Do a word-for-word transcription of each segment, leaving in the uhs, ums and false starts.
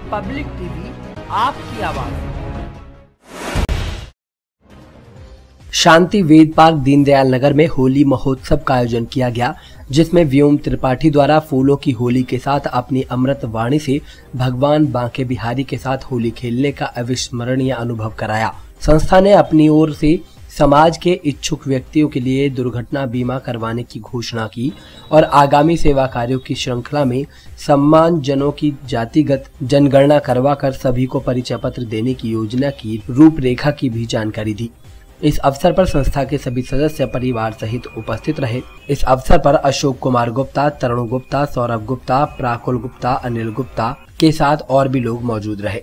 Public TV, आपकी आवाज। शांति वेद park Deendayal Nagar में होली महोत्सव का आयोजन किया गया, जिसमें व्योम त्रिपाठी द्वारा फूलों की होली के साथ अपनी अमृत वाणी से भगवान बांके बिहारी के साथ होली खेलने का अविस्मरणीय अनुभव कराया। संस्था ने अपनी ओर से समाज के इच्छुक व्यक्तियों के लिए दुर्घटना बीमा करवाने की घोषणा की और आगामी सेवा कार्यों की श्रृंखला में सम्मान जनों की जातिगत जनगणना करवाकर सभी को परिचय पत्र देने की योजना की रूपरेखा की भी जानकारी दी। इस अवसर पर संस्था के सभी सदस्य परिवार सहित उपस्थित रहे। इस अवसर पर अशोक कुमार गुप्ता, तरुण गुप्ता, सौरभ गुप्ता, प्राकुल गुप्ता, अनिल गुप्ता के साथ और भी लोग मौजूद रहे।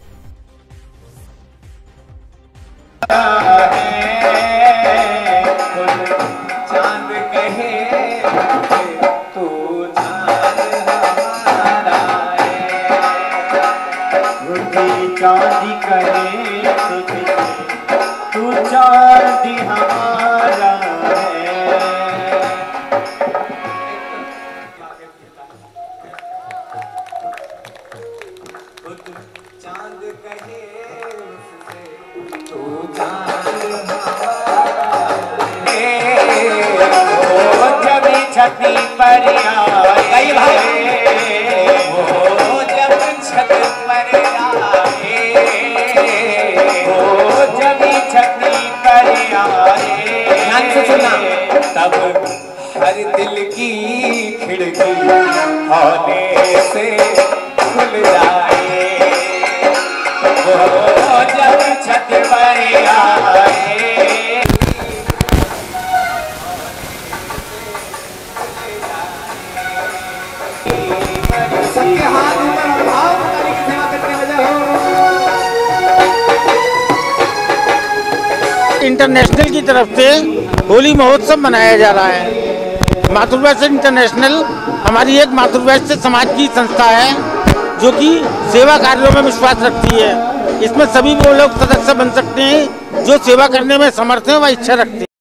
चांदी करे तू चांदी हमारा है। चांद कहे तू चांद हमारा है। वो जब छती पर आए, वो जब छत पर तब हर दिल की खिड़की होने से खुल जाए। वो जब छत पर आए, सबके हाथ ऊपर उठाओ, तारीख सेवा करते वजह इंटरनेशनल की तरफ से होली महोत्सव मनाया जा रहा है। मातृवैश्य इंटरनेशनल हमारी एक मातृवैश्य समाज की संस्था है जो कि सेवा कार्यों में विश्वास रखती है। इसमें सभी वो लोग सदस्य बन सकते हैं जो सेवा करने में समर्थ हैं व इच्छा रखते हैं।